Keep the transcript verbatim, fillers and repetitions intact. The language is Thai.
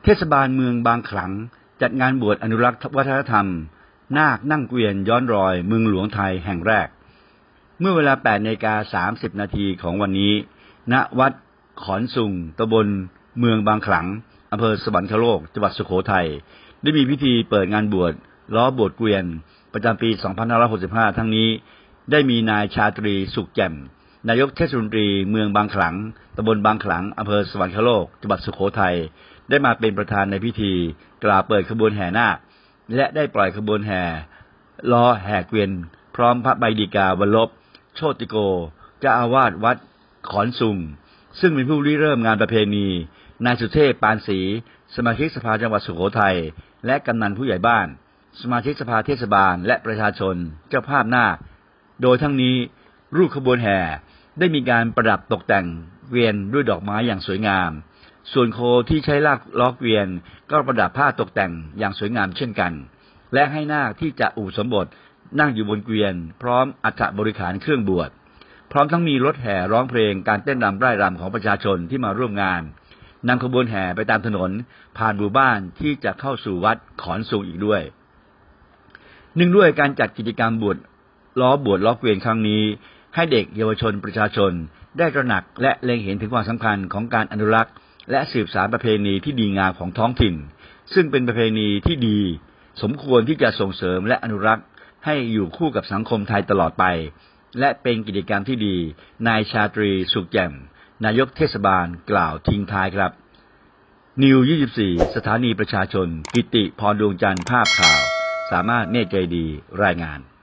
เทศบาลเมืองบางขลังจัดงานบวชอนุรักษ์วัฒนธรรมนาคนั่งเกวียนย้อนรอยเมืองหลวงไทยแห่งแรกเมื่อเวลา แปดนาฬิกาสามสิบ นาทีของวันนี้ณวัดขอนสุงตำบลเมืองบางขลังอำเภอสวรรคโลกจังหวัดสุโขทัยได้มีพิธีเปิดงานบวชล้อบวชเกวียนประจำปี สองพันห้าร้อยหกสิบห้า ทั้งนี้ได้มีนายชาตรีสุขแจ่มนายกเทศมนตรีเมืองบางขลังตำบลบางขลังอำเภอสวรรคโลกจังหวัดสุโขทัยได้มาเป็นประธานในพิธีกล่าวเปิดขบวนแห่นาคและได้ปล่อยขบวนแห่ล้อแห่เกวียนพร้อมพระใบดีกาวัลลบโชติโกเจ้าอาวาสวัดขอนสุงซึ่งเป็นผู้ริเริ่มงานประเพณีนายสุเทพปานศรีสมาชิกสภาจังหวัดสุโขทัยและกำนันผู้ใหญ่บ้านสมาชิกสภาเทศบาลและประชาชนเจ้าภาพนาคโดยทั้งนี้รูปขบวนแห่ได้มีการประดับตกแต่งเกวียนด้วยดอกไม้อย่างสวยงามส่วนโคที่ใช้ลากล้อเกวียนก็ประดับผ้าตกแต่งอย่างสวยงามเช่นกันและให้นาคที่จะอุปสมบทนั่งอยู่บนเกวียนพร้อมอัฐบริขารเครื่องบวชพร้อมทั้งมีรถแห่ร้องเพลงการเต้นรำร่ายรำของประชาชนที่มาร่วมงานนำขบวนแห่ไปตามถนนผ่านหมู่บ้านที่จะเข้าสู่วัดขอนสุงอีกด้วยเนื่องด้วยการจัดกิจกรรมบวชล้อบวชล้อเกวียนครั้งนี้ให้เด็กเยาวชนประชาชนได้ตระหนักและเล็งเห็นถึงความสำคัญของการอนุรักษ์และสืบสานประเพณีที่ดีงามของท้องถิ่นซึ่งเป็นประเพณีที่ดีสมควรที่จะส่งเสริมและอนุรักษ์ให้อยู่คู่กับสังคมไทยตลอดไปและเป็นกิจกรรมที่ดีนายชาตรีสุขแจ่มนายกเทศบาลกล่าวทิ้งท้ายครับนิวยี่สิบสี่สถานีประชาชนกิติพรดวงจันทร์ภาพข่าวสามารถเนตรใจดีรายงาน